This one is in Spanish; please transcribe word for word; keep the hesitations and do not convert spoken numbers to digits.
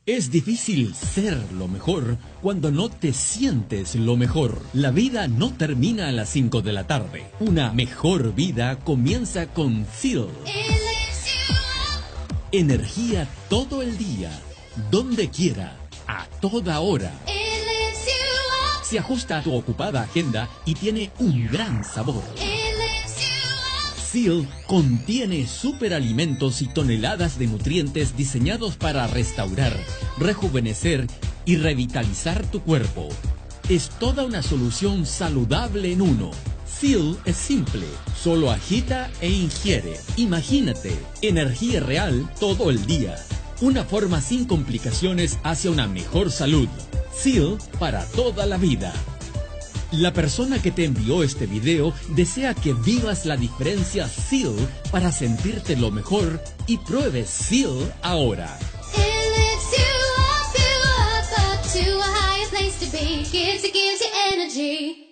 Es difícil ser lo mejor cuando no te sientes lo mejor. La vida no termina a las cinco de la tarde. Una mejor vida comienza con Seal. Energía todo el día, donde quiera, a toda hora. Se ajusta a tu ocupada agenda y tiene un gran sabor. Seal contiene superalimentos y toneladas de nutrientes diseñados para restaurar, rejuvenecer y revitalizar tu cuerpo. Es toda una solución saludable en uno. Seal es simple, solo agita e ingiere. Imagínate, energía real todo el día. Una forma sin complicaciones hacia una mejor salud. Seal para toda la vida. La persona que te envió este video desea que vivas la diferencia Seal para sentirte lo mejor y pruebes Seal ahora. It lifts you up, you up, up to a higher place to be. Gives you, gives you energy.